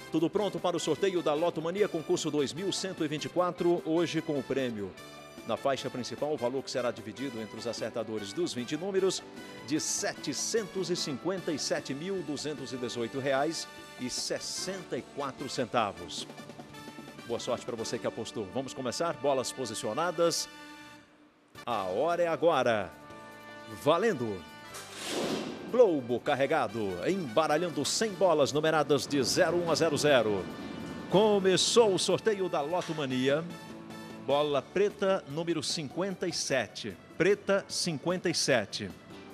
Tudo pronto para o sorteio da Loto Mania, concurso 2124, hoje com o prêmio. Na faixa principal, o valor que será dividido entre os acertadores dos 20 números de R$ 757.218,64. Boa sorte para você que apostou. Vamos começar, bolas posicionadas. A hora é agora. Valendo! Globo carregado, embaralhando 100 bolas numeradas de 01 a 00. Começou o sorteio da Loto Mania. Bola preta, número 57. Preta, 57.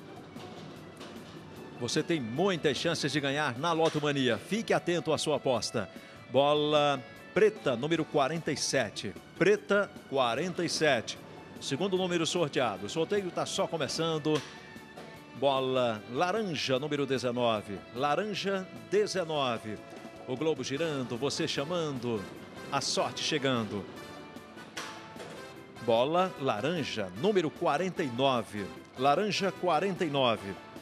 Você tem muitas chances de ganhar na Loto Mania. Fique atento à sua aposta. Bola preta, número 47. Preta, 47. Segundo número sorteado. O sorteio está só começando. Bola laranja, número 19. Laranja, 19. O globo girando, você chamando, a sorte chegando. Bola laranja, número 49. Laranja, 49.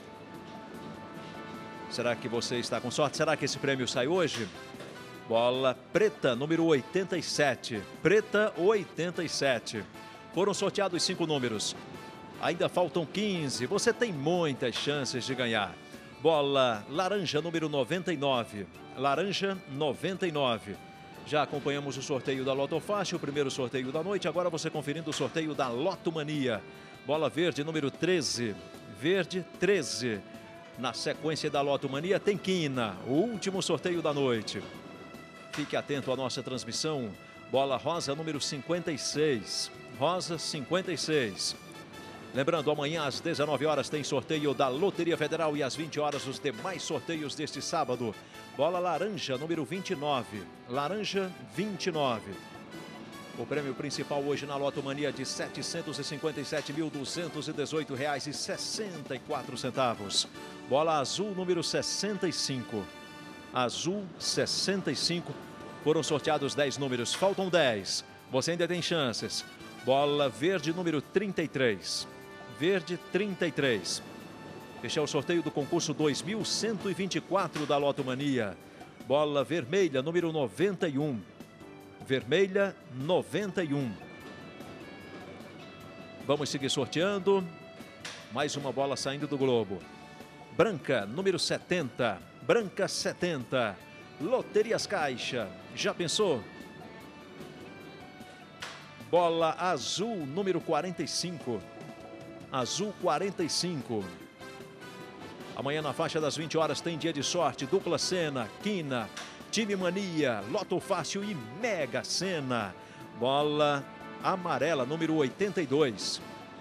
Será que você está com sorte? Será que esse prêmio sai hoje? Bola preta, número 87. Preta, 87. Foram sorteados 5 números. Ainda faltam 15. Você tem muitas chances de ganhar. Bola laranja, número 99. Laranja, 99. Já acompanhamos o sorteio da Loto Fácil, o primeiro sorteio da noite. Agora você conferindo o sorteio da Loto Mania. Bola verde, número 13. Verde, 13. Na sequência da Loto Mania tem quina, o último sorteio da noite. Fique atento à nossa transmissão. Bola rosa, número 56. Rosa, 56. Lembrando, amanhã às 19 horas tem sorteio da Loteria Federal e às 20 horas os demais sorteios deste sábado. Bola laranja, número 29. Laranja, 29. O prêmio principal hoje na Loto Mania de R$ 757.218,64. Bola azul, número 65. Azul, 65. Foram sorteados 10 números, faltam 10. Você ainda tem chances. Bola verde, número 33. Verde, 33. Este é o sorteio do concurso 2124 da Loto Mania. Bola vermelha, número 91. Vermelha, 91. Vamos seguir sorteando. Mais uma bola saindo do globo. Branca, número 70. Branca, 70. Loterias Caixa. Já pensou? Bola azul, número 45. Azul, 45. Amanhã na faixa das 20 horas tem dia de sorte, dupla Sena, quina, time mania, Loto Fácil e Mega Sena. Bola amarela, número 82.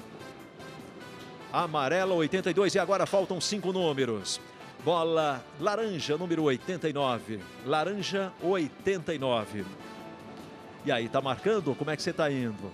Amarela, 82 e agora faltam 5 números. Bola laranja, número 89. Laranja, 89. E aí, tá marcando? Como é que você tá indo?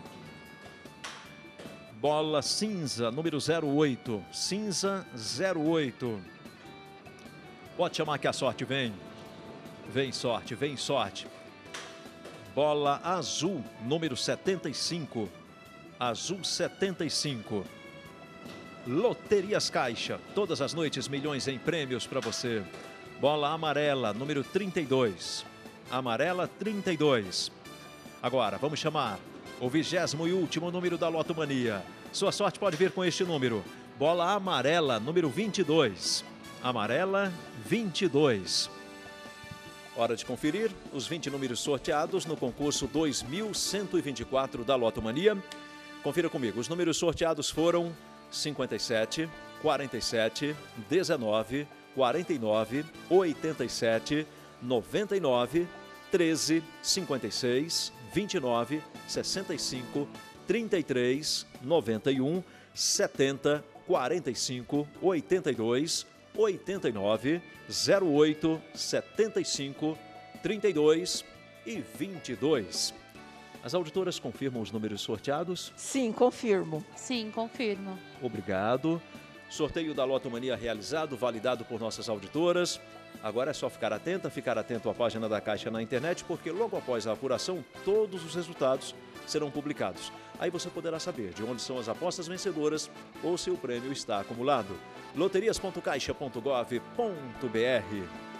Bola cinza, número 08. Cinza, 08. Pode chamar que a sorte vem. Vem sorte, vem sorte. Bola azul, número 75. Azul, 75. Loterias Caixa. Todas as noites, milhões em prêmios para você. Bola amarela, número 32. Amarela, 32. Agora, vamos chamar o 20º e último número da Loto Mania. Sua sorte pode vir com este número. Bola amarela, número 22. Amarela, 22. Hora de conferir os 20 números sorteados no concurso 2124 da Loto Mania. Confira comigo. Os números sorteados foram 57, 47, 19, 49, 87, 99, 13, 56, 29, 65, 33, 91, 70, 45, 82, 89, 08, 75, 32 e 22. As auditoras confirmam os números sorteados? Sim, confirmo. Sim, confirmo. Obrigado. Sorteio da Loto Mania realizado, validado por nossas auditoras. Agora é só ficar atento à página da Caixa na internet, porque logo após a apuração, todos os resultados serão publicados. Aí você poderá saber de onde são as apostas vencedoras ou se o prêmio está acumulado. loterias.caixa.gov.br